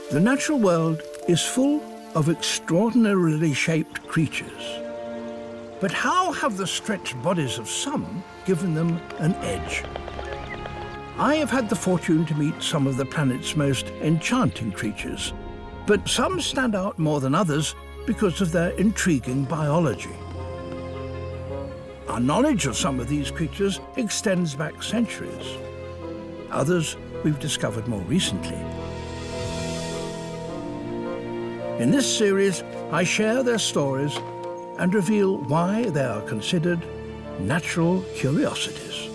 The natural world is full of extraordinarily shaped creatures. But how have the stretched bodies of some given them an edge? I have had the fortune to meet some of the planet's most enchanting creatures, but some stand out more than others because of their intriguing biology. Our knowledge of some of these creatures extends back centuries. Others we've discovered more recently. In this series, I share their stories and reveal why they are considered natural curiosities.